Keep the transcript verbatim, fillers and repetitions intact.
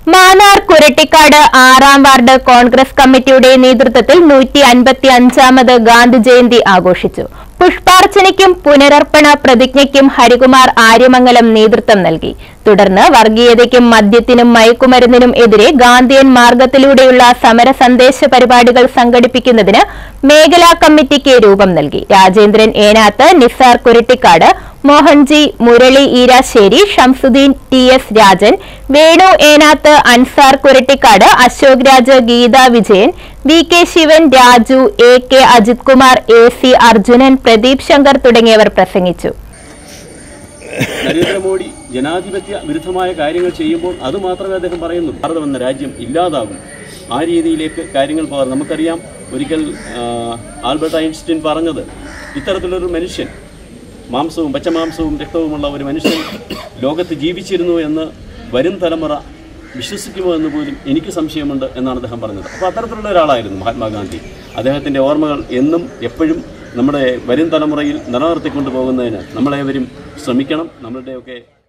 മാന്നാർ കുരട്ടിക്കാട് ആറാം വാർഡ് കോൺഗ്രസ് കമ്മിറ്റിയുടെ നേതൃത്വത്തിൽ നൂറ്റി അൻപത്തി അഞ്ചാമത് ഗാന്ധി ജയന്തി ആഘോഷിച്ചു. പുഷ്പാർച്ചനയ്ക്കും പുനരർപ്പണ പ്രതിജ്ഞയ്ക്കും ഹരികുമാർ ആര്യമംഗലം നേതൃത്വം നൽകി. തുടർന്ന് വർഗീയതയ്ക്കും മദ്യത്തിനും മയക്കുമരുന്നിനും എതിരെ ഗാന്ധിയൻ മാർഗത്തിലൂടെയുള്ള സമര സന്ദേശ പരിപാടികൾ സംഘടിപ്പിക്കുന്നതിന് മേഖലാ കമ്മിറ്റിക്ക് രൂപം നൽകി. Rajendran Enath, Nisar Kurattikkad, Mohanji, Murali Eerasseri, Shamsuddin T S Rajan, Venu Enath, Ansar Kurattikkad, Ashok Raj, Geetha Vijayan, V K Sivan, Raju, A K Ajith Kumar, A C Arjunan, Pradeep Shankar തുടങ്ങിയവർ പ്രസംഗിച്ചു. നരേന്ദ്രമോദി ജനാധിപത്യ വിരുദ്ധമായ കാര്യങ്ങൾ ചെയ്യുമ്പോൾ അത് മാത്രമേ അദ്ദേഹം പറയുന്നു. ഭാരതം എന്ന രാജ്യം ഇല്ലാതാകും. ആ രീതിയിലേക്ക് കാര്യങ്ങൾ പോകാം. നമുക്കറിയാം, ഒരിക്കൽ ആൽബർട്ട് ഐൻസ്റ്റീൻ പറഞ്ഞത്, ഇത്തരത്തിലൊരു മനുഷ്യൻ, മാംസവും പച്ചമാംസവും രക്തവുമുള്ള ഒരു മനുഷ്യൻ ലോകത്ത് ജീവിച്ചിരുന്നു എന്ന് വരും തലമുറ വിശ്വസിക്കുമോ എന്ന് പോലും എനിക്ക് സംശയമുണ്ട് എന്നാണ് അദ്ദേഹം പറഞ്ഞത്. അപ്പോൾ അത്തരത്തിലുള്ള ഒരാളായിരുന്നു മഹാത്മാഗാന്ധി. അദ്ദേഹത്തിൻ്റെ ഓർമ്മകൾ എന്നും എപ്പോഴും നമ്മുടെ വരും തലമുറയിൽ നിലനിർത്തിക്കൊണ്ടു പോകുന്നതിന് നമ്മളേവരും ശ്രമിക്കണം. നമ്മളുടെയൊക്കെ